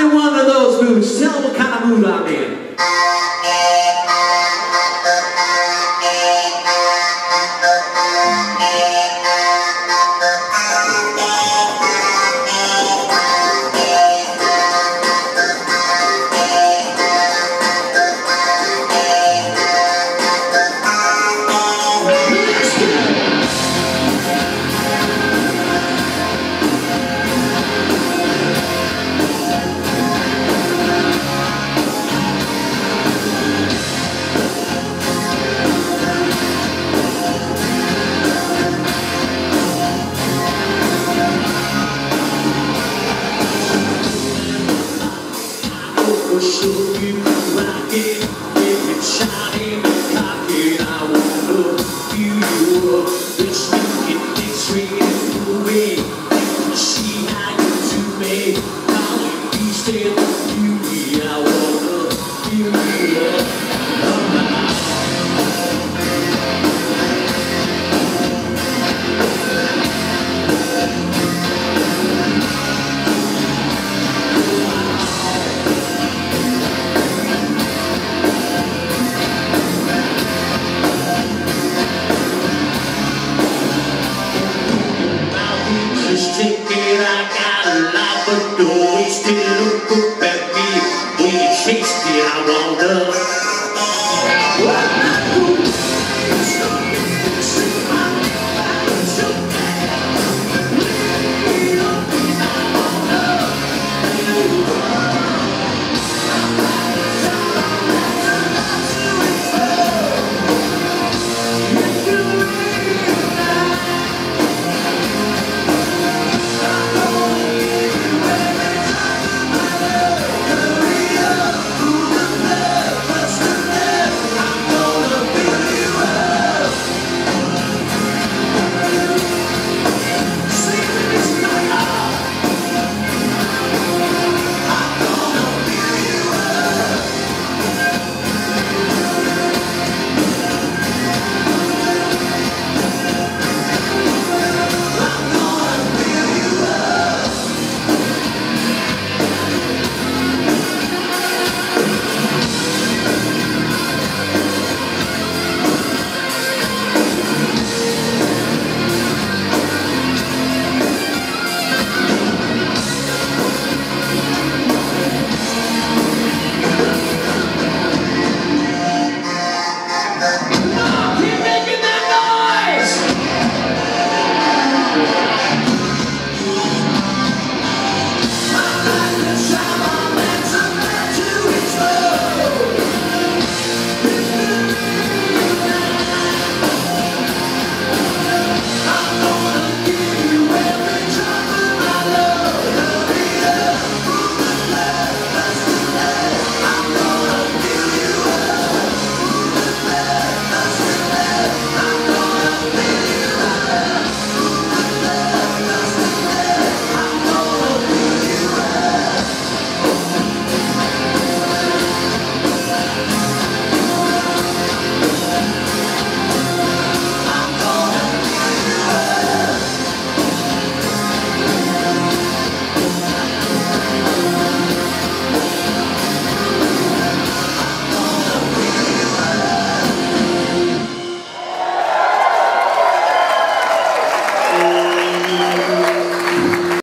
in one of those moods. Tell them what kind of mood I'm in. Show you rock it, if it's shining and cocky, I wanna feel you up. It's making it straight and moving. See how you do me, how you be still beauty. I wanna feel you up. Take it, I got a lot, but don't waste it. Look up at me when you chase it. I wanna